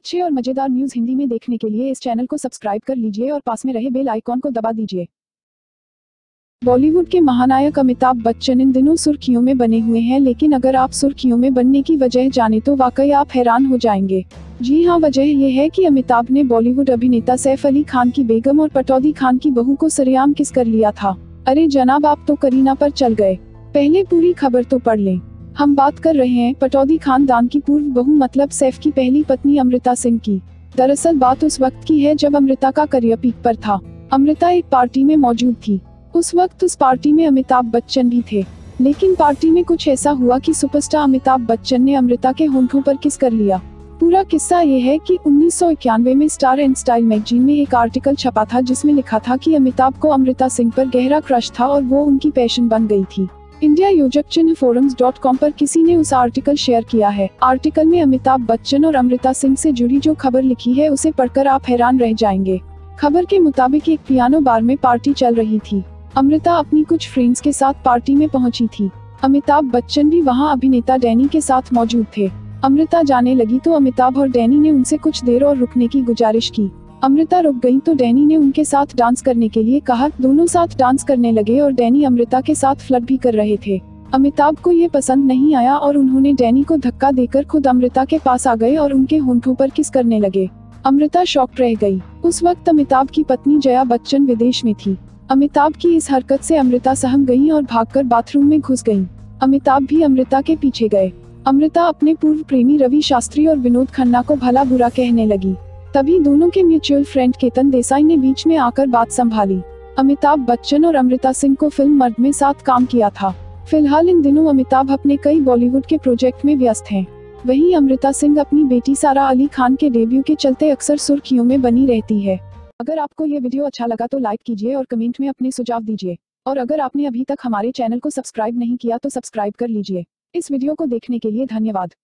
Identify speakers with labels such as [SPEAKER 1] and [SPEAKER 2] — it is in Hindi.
[SPEAKER 1] अच्छे और मजेदार न्यूज़ हिंदी में देखने के लिए इस चैनल को सब्सक्राइब कर लीजिए और पास में रहे बेल आइकॉन को दबा दीजिए। बॉलीवुड के महानायक अमिताभ बच्चन इन दिनों सुर्खियों में बने हुए हैं, लेकिन अगर आप सुर्खियों में बनने की वजह जाने तो वाकई आप हैरान हो जाएंगे। जी हाँ, वजह यह है कि अमिताभ ने बॉलीवुड अभिनेता सैफ अली खान की बेगम और पटौदी खान की बहू को सरेआम किस कर लिया था। अरे जनाब, आप तो करीना पर चल गए। पहले पूरी खबर तो पढ़ लें। हम बात कर रहे हैं पटौदी खानदान की पूर्व बहू मतलब सैफ की पहली पत्नी अमृता सिंह की। दरअसल बात उस वक्त की है जब अमृता का करियर पीक पर था। अमृता एक पार्टी में मौजूद थी। उस वक्त उस पार्टी में अमिताभ बच्चन भी थे, लेकिन पार्टी में कुछ ऐसा हुआ कि सुपरस्टार अमिताभ बच्चन ने अमृता के होंठों पर किस कर लिया। पूरा किस्सा ये है कि 1991 में स्टार एंड स्टाइल मैगजीन में एक आर्टिकल छपा था जिसमें लिखा था कि अमिताभ को अमृता सिंह पर गहरा क्रश था और वो उनकी पैशन बन गई थी। इंडिया योजक चिन्ह forums.com पर किसी ने उस आर्टिकल शेयर किया है। आर्टिकल में अमिताभ बच्चन और अमृता सिंह से जुड़ी जो खबर लिखी है उसे पढ़कर आप हैरान रह जाएंगे। खबर के मुताबिक एक पियानो बार में पार्टी चल रही थी। अमृता अपनी कुछ फ्रेंड्स के साथ पार्टी में पहुंची थी। अमिताभ बच्चन भी वहां अभिनेता डैनी के साथ मौजूद थे। अमृता जाने लगी तो अमिताभ और डैनी ने उनसे कुछ देर और रुकने की गुजारिश की। अमृता रुक गई तो डैनी ने उनके साथ डांस करने के लिए कहा। दोनों साथ डांस करने लगे और डैनी अमृता के साथ फ्लर्ट भी कर रहे थे। अमिताभ को ये पसंद नहीं आया और उन्होंने डैनी को धक्का देकर खुद अमृता के पास आ गए और उनके होंठों पर किस करने लगे। अमृता शॉक्ड रह गई। उस वक्त अमिताभ की पत्नी जया बच्चन विदेश में थी। अमिताभ की इस हरकत से अमृता सहम गई और भागकर बाथरूम में घुस गई। अमिताभ भी अमृता के पीछे गए। अमृता अपने पूर्व प्रेमी रवि शास्त्री और विनोद खन्ना को भला बुरा कहने लगी। तभी दोनों के म्यूचुअल फ्रेंड केतन देसाई ने बीच में आकर बात संभाली। अमिताभ बच्चन और अमृता सिंह को फिल्म मर्द में साथ काम किया था। फिलहाल इन दिनों अमिताभ अपने कई बॉलीवुड के प्रोजेक्ट में व्यस्त हैं। वहीं अमृता सिंह अपनी बेटी सारा अली खान के डेब्यू के चलते अक्सर सुर्खियों में बनी रहती है। अगर आपको ये वीडियो अच्छा लगा तो लाइक कीजिए और कमेंट में अपने सुझाव दीजिए। और अगर आपने अभी तक हमारे चैनल को सब्सक्राइब नहीं किया तो सब्सक्राइब कर लीजिए। इस वीडियो को देखने के लिए धन्यवाद।